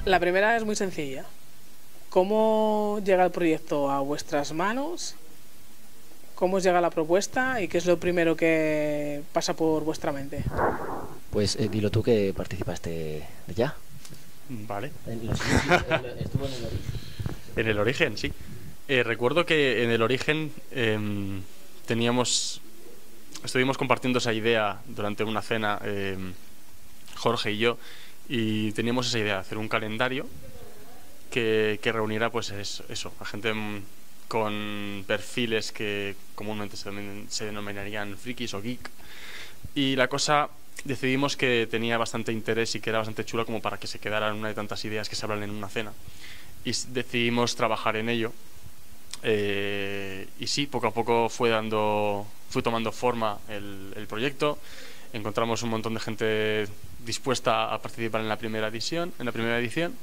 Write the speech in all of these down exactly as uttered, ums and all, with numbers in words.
La primera es muy sencilla. ¿Cómo llega el proyecto a vuestras manos? ¿Cómo os llega la propuesta? ¿Y qué es lo primero que pasa por vuestra mente? Pues eh, dilo tú que participaste de ya. Vale. En los inicios, estuvo en el origen. En el origen, sí. Eh, recuerdo que en el origen eh, teníamos, estuvimos compartiendo esa idea durante una cena, eh, Jorge y yo, y teníamos esa idea de hacer un calendario que, que reuniera pues es, eso, a gente con perfiles que comúnmente se, se denominarían frikis o geek. Y la cosa, decidimos que tenía bastante interés y que era bastante chula como para que se quedara en una de tantas ideas que se hablan en una cena. Y decidimos trabajar en ello. Eh, y sí, poco a poco fue dando, fue tomando forma el, el proyecto. Encontramos un montón de gente dispuesta a participar en la primera edición, en la primera edición.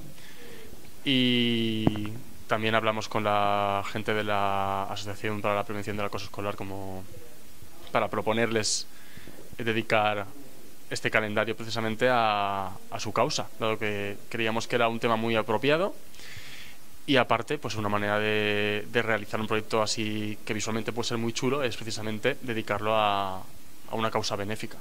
Y también hablamos con la gente de la Asociación para la Prevención del Acoso Escolar como para proponerles dedicar este calendario precisamente a, a su causa, dado que creíamos que era un tema muy apropiado y aparte pues una manera de, de realizar un proyecto así que visualmente puede ser muy chulo es precisamente dedicarlo a, a una causa benéfica.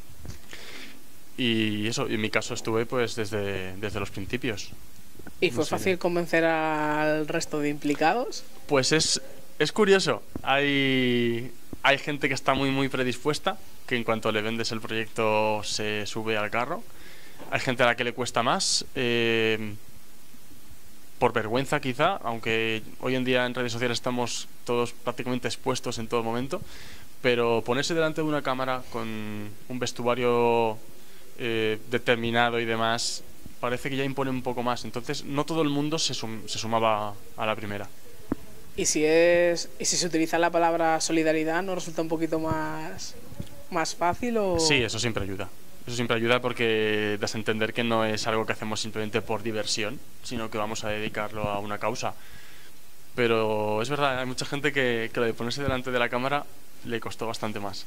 Y eso, en mi caso estuve pues desde, desde los principios. ¿Y fue No sé. fácil convencer al resto de implicados? Pues es, es curioso, hay, hay gente que está muy muy predispuesta, que en cuanto le vendes el proyecto se sube al carro. Hay gente a la que le cuesta más, eh, por vergüenza quizá, aunque hoy en día en redes sociales estamos todos prácticamente expuestos en todo momento, pero ponerse delante de una cámara con un vestuario eh, determinado y demás, parece que ya impone un poco más. Entonces no todo el mundo se, sum, se sumaba a la primera. ¿Y si, es, y si se utiliza la palabra solidaridad, no resulta un poquito más, más fácil? O... Sí, eso siempre ayuda. Eso siempre ayuda porque das a entender que no es algo que hacemos simplemente por diversión, sino que vamos a dedicarlo a una causa. Pero es verdad, hay mucha gente que, que lo de ponerse delante de la cámara le costó bastante más.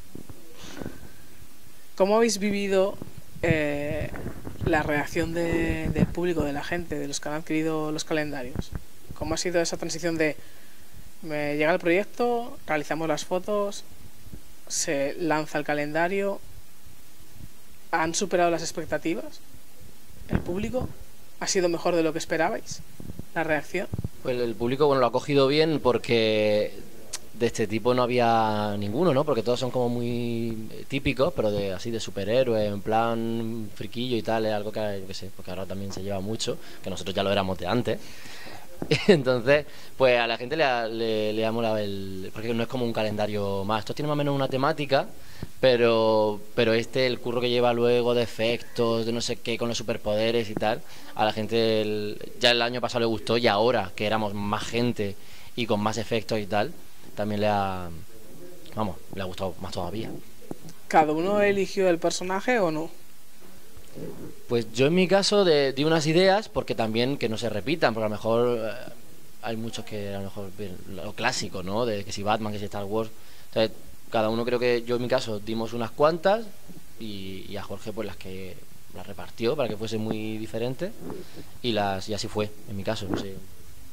¿Cómo habéis vivido eh, la reacción de, del público, de la gente, de los que han adquirido los calendarios? ¿Cómo ha sido esa transición de me llega el proyecto, realizamos las fotos, se lanza el calendario? ¿Han superado las expectativas? ¿El público ha sido mejor de lo que esperabais? ¿La reacción? Pues el público, bueno, lo ha cogido bien porque de este tipo no había ninguno, ¿no? Porque todos son como muy típicos, pero de así de superhéroes, en plan friquillo y tal, es algo que, yo qué sé, porque ahora también se lleva mucho, que nosotros ya lo éramos de antes. Entonces, pues a la gente le ha, le, le ha molado el... Porque no es como un calendario más. Esto tiene más o menos una temática, pero pero este, el curro que lleva luego de efectos, de no sé qué, con los superpoderes y tal, a la gente el, ya el año pasado le gustó y ahora que éramos más gente y con más efectos y tal, también le ha... Vamos, le ha gustado más todavía. ¿Cada uno eligió el personaje o no? Pues yo en mi caso de, di unas ideas porque también que no se repitan, porque a lo mejor eh, hay muchos que a lo mejor lo clásico, ¿no? De que si Batman, que si Star Wars. Entonces, cada uno creo que yo en mi caso dimos unas cuantas y, y a Jorge pues las que las repartió para que fuese muy diferente y las y así fue en mi caso, no sé.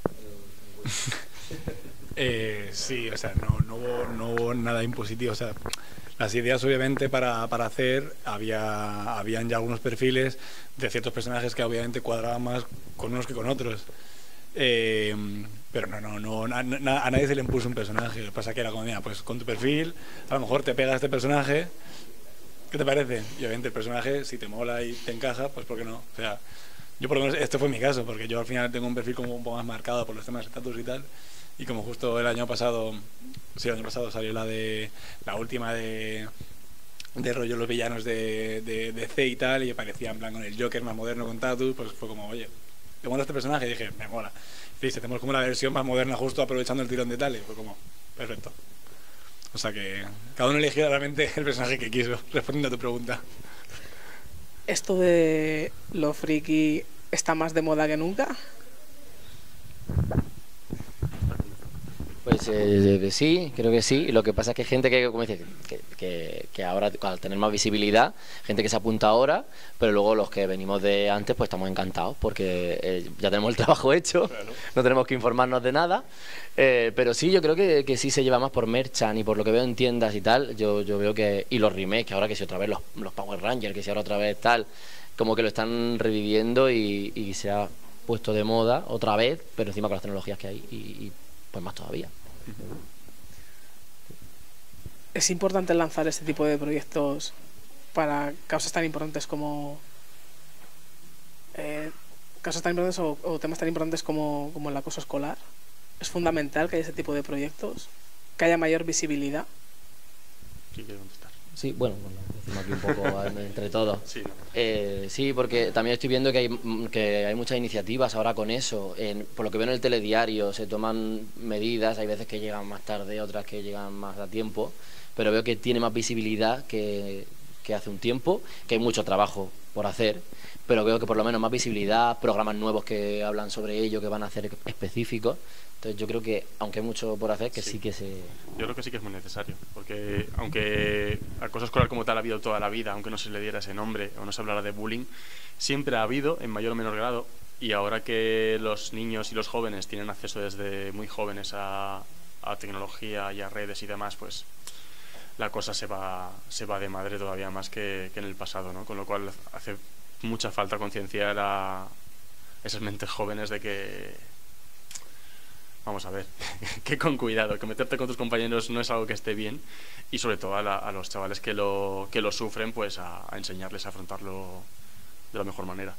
Eh, sí, o sea, no, no, hubo, no hubo nada impositivo, o sea, las ideas obviamente para, para hacer, había habían ya algunos perfiles de ciertos personajes que obviamente cuadraban más con unos que con otros, eh, pero no, no, no a, a nadie se le impuso un personaje. Lo que pasa que era como, mira, pues con tu perfil a lo mejor te pega este personaje, ¿qué te parece? Y obviamente el personaje, si te mola y te encaja, pues ¿por qué no? O sea, yo por lo menos, este fue mi caso, porque yo al final tengo un perfil como un poco más marcado por los temas de estatus y tal. Y como justo el año pasado, sí, el año pasado salió la de la última de, de rollo los villanos de, de, de C y tal, y aparecía en plan con el Joker más moderno con tatu, pues fue como, oye, ¿te mola este personaje? Y dije, me mola. Y dice, tenemos como la versión más moderna justo aprovechando el tirón de tal, y fue como, perfecto. O sea que cada uno eligió realmente el personaje que quiso, respondiendo a tu pregunta. ¿Esto de lo friki está más de moda que nunca? Pues eh, sí, creo que sí. Lo que pasa es que hay gente que, como dice, que, que, que ahora, al tener más visibilidad, gente que se apunta ahora, pero luego los que venimos de antes, pues estamos encantados porque eh, ya tenemos el trabajo hecho, claro. No tenemos que informarnos de nada. Eh, pero sí, yo creo que, que sí se lleva más por merchan y por lo que veo en tiendas y tal. Yo, yo veo que. Y los remakes, que ahora que si otra vez los, los Power Rangers, que si ahora otra vez tal, como que lo están reviviendo y, y se ha puesto de moda otra vez, pero encima con las tecnologías que hay y, y pues más todavía. Es importante lanzar este tipo de proyectos para causas tan importantes como eh, causas tan importantes o, o temas tan importantes como, como el acoso escolar. Es fundamental que haya ese tipo de proyectos, que haya mayor visibilidad. ¿Quién quiere contestar? Sí, bueno, bueno, decimos aquí un poco entre todos. Sí, no. eh, sí, porque también estoy viendo que hay, que hay muchas iniciativas ahora con eso. En, por lo que veo en el telediario, se toman medidas, hay veces que llegan más tarde, otras que llegan más a tiempo, pero veo que tiene más visibilidad que, que hace un tiempo, que hay mucho trabajo por hacer, pero veo que por lo menos más visibilidad, programas nuevos que hablan sobre ello, que van a hacer específicos. Entonces yo creo que, aunque hay mucho por hacer, que sí, sí que se... Yo creo que sí que es muy necesario, porque aunque acoso escolar como tal ha habido toda la vida, aunque no se le diera ese nombre o no se hablara de bullying, siempre ha habido, en mayor o menor grado, y ahora que los niños y los jóvenes tienen acceso desde muy jóvenes a, a tecnología y a redes y demás, pues la cosa se va, se va de madre todavía más que, que en el pasado, ¿no? Con lo cual hace mucha falta concienciar a esas mentes jóvenes de que... Vamos a ver, que con cuidado, que meterte con tus compañeros no es algo que esté bien y sobre todo a, la, a los chavales que lo, que lo sufren, pues a, a enseñarles a afrontarlo de la mejor manera.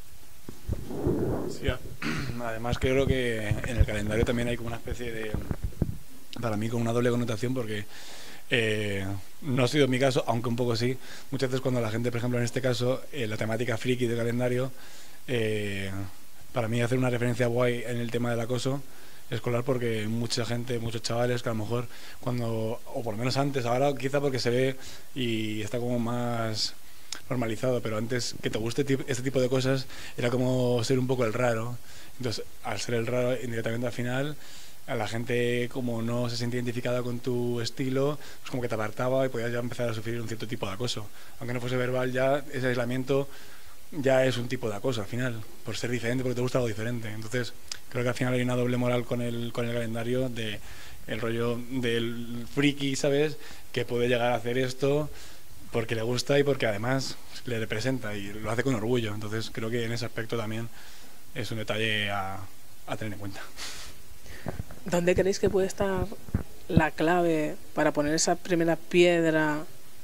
Sí, además creo que en el calendario también hay como una especie de, para mí, como una doble connotación porque eh, no ha sido mi caso, aunque un poco sí. Muchas veces cuando la gente, por ejemplo en este caso, eh, la temática friki del calendario, eh, para mí hacer una referencia guay en el tema del acoso escolar porque mucha gente, muchos chavales que a lo mejor cuando, o por lo menos antes, ahora quizá porque se ve y está como más normalizado, pero antes que te guste este tipo de cosas era como ser un poco el raro. Entonces al ser el raro indirectamente al final a la gente como no se siente identificada con tu estilo, pues como que te apartaba y podías ya empezar a sufrir un cierto tipo de acoso, aunque no fuese verbal. Ya ese aislamiento ya es un tipo de acoso al final, por ser diferente, porque te gusta algo diferente. Entonces creo que al final hay una doble moral con el, con el calendario de el rollo del friki, ¿sabes? Que puede llegar a hacer esto porque le gusta y porque además le representa y lo hace con orgullo. Entonces creo que en ese aspecto también es un detalle a, a tener en cuenta. ¿Dónde creéis que puede estar la clave para poner esa primera piedra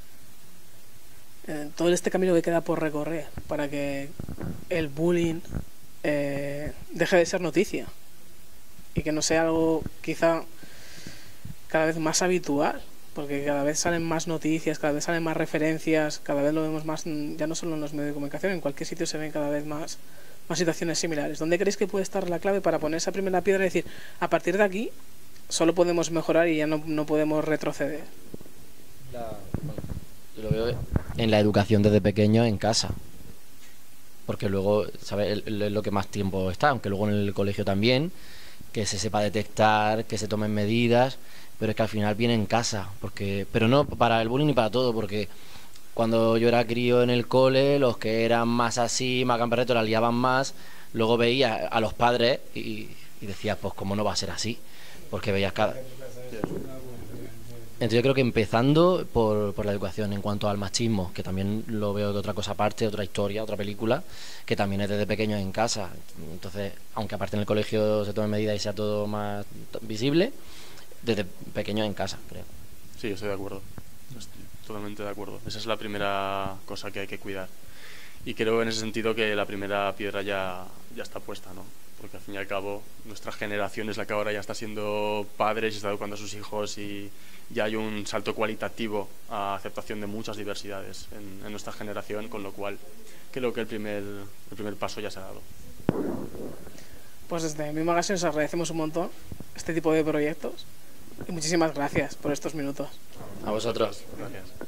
en todo este camino que queda por recorrer para que el bullying eh, deje de ser noticia y que no sea algo quizá cada vez más habitual? Porque cada vez salen más noticias, cada vez salen más referencias, cada vez lo vemos más, ya no solo en los medios de comunicación, en cualquier sitio se ven cada vez más, más situaciones similares. ¿Dónde creéis que puede estar la clave para poner esa primera piedra y decir, a partir de aquí solo podemos mejorar y ya no, no podemos retroceder? La, bueno, yo lo veo en la educación desde pequeño en casa, porque luego, ¿sabes? Es lo que más tiempo está, aunque luego en el colegio también, que se sepa detectar, que se tomen medidas, pero es que al final viene en casa, porque pero no para el bullying ni para todo, porque cuando yo era crío en el cole, los que eran más así, más gamberretos, la liaban más, luego veías a los padres y, y decías, pues cómo no va a ser así, porque veías cada... Entonces yo creo que empezando por, por la educación en cuanto al machismo, que también lo veo de otra cosa aparte, otra historia, otra película, que también es desde pequeños en casa. Entonces, aunque aparte en el colegio se tome medidas y sea todo más visible, desde pequeños en casa, creo. Sí, estoy de acuerdo. Estoy totalmente de acuerdo. Esa es la primera cosa que hay que cuidar. Y creo en ese sentido que la primera piedra ya, ya está puesta, ¿no? Porque al fin y al cabo nuestra generación es la que ahora ya está siendo padres y está educando a sus hijos y ya hay un salto cualitativo a aceptación de muchas diversidades en, en nuestra generación, con lo cual creo que el primer, el primer paso ya se ha dado. Pues desde Mi Magazine os agradecemos un montón este tipo de proyectos y muchísimas gracias por estos minutos. A vosotros. Gracias.